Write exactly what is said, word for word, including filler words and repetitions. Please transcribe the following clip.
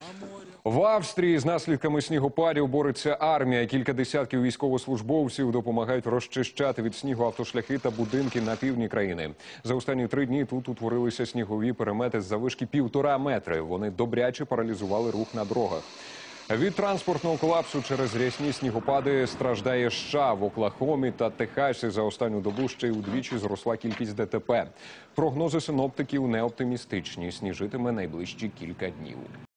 В Австрії з наслідками снігопадів бореться армія. Кілька десятків військовослужбовців допомагають розчищати від снігу автошляхи та будинки на півдні країни. За останні три дні тут утворилися снігові перемети з заввишки півтора метри. Вони добряче паралізували рух на дорогах. Від транспортного колапсу через рясні снігопади страждає США. В Оклахомі та Техасі за останню добу ще й удвічі зросла кількість ДТП. Прогнози синоптиків не оптимістичні. Сніжитиме найближчі кілька днів.